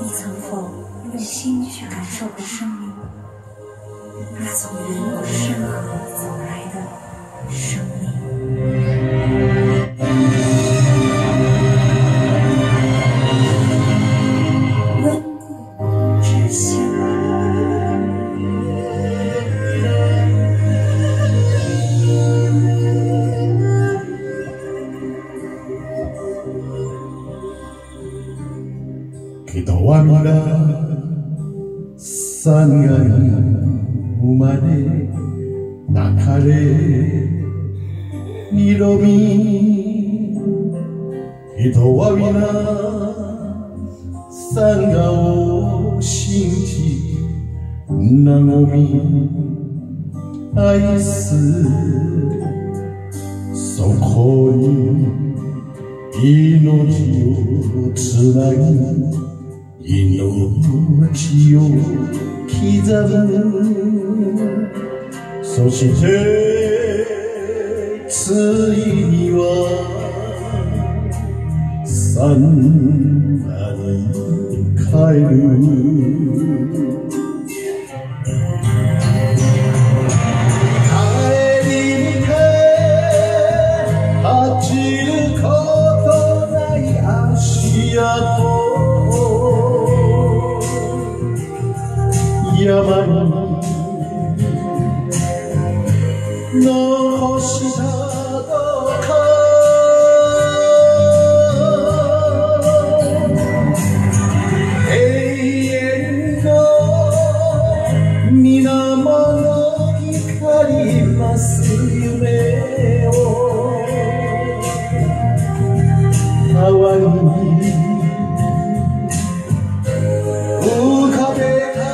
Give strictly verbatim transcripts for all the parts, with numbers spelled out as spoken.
曾否用心去感受过生命？那从云雾深河走来的生命。温故知新。 人は皆山河に生まれ抱かれ色み人は皆山河を信じ和み愛すそこに命をつなぎ命を刻むそしてついには三河に帰る帰り見て走ることない足跡山に残したどうか永遠の水面の光ます夢を川に浮かべた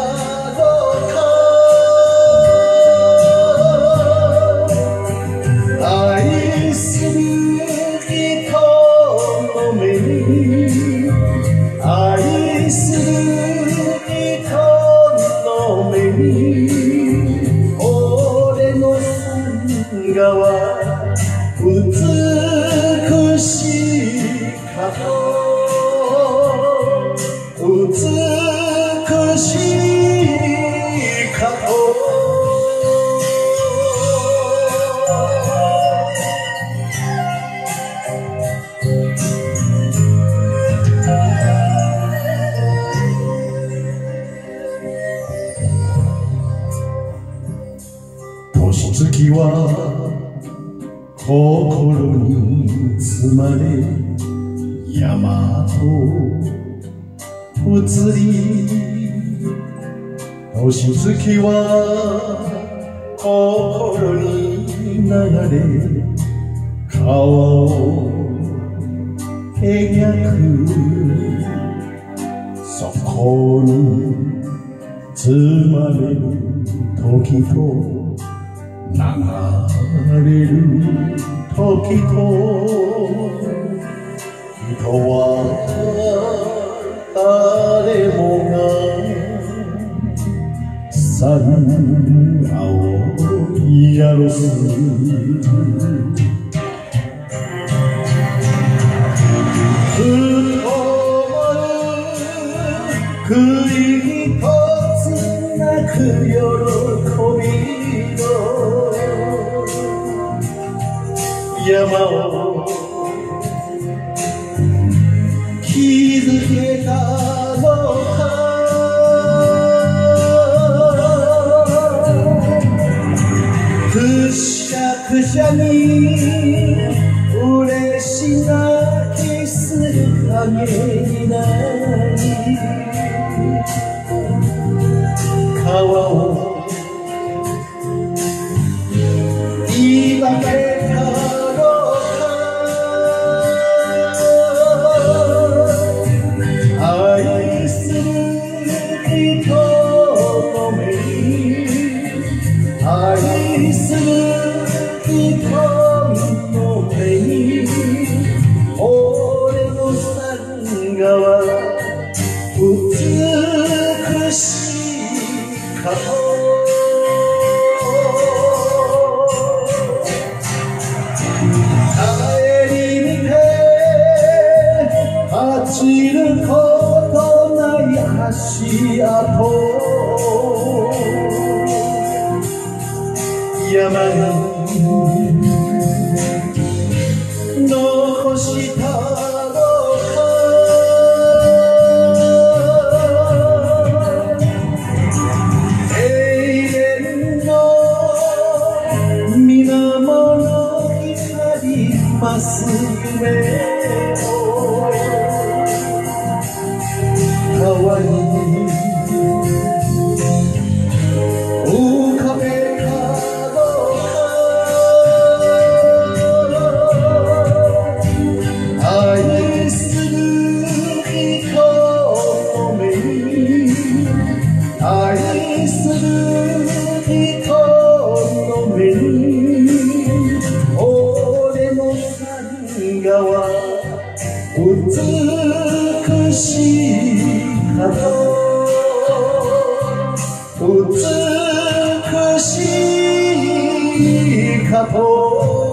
美しいかと美しいかと年月は心に包まれ山と移り年月は心に流れ川を描くそこに包まれる時と流れる時と人は誰もが山河を宿すふともる悔い一つなく喜びの山を築けたのかくしゃくしゃに嬉し泣きする影になり川を言い分け愛する人の目に俺の山河美しいかと帰り見て走ることない足跡山に残したのか永遠の水面に光ります夢を川に浮かべたのか愛する人の目に愛する人の目に俺の山川美しい美しいかと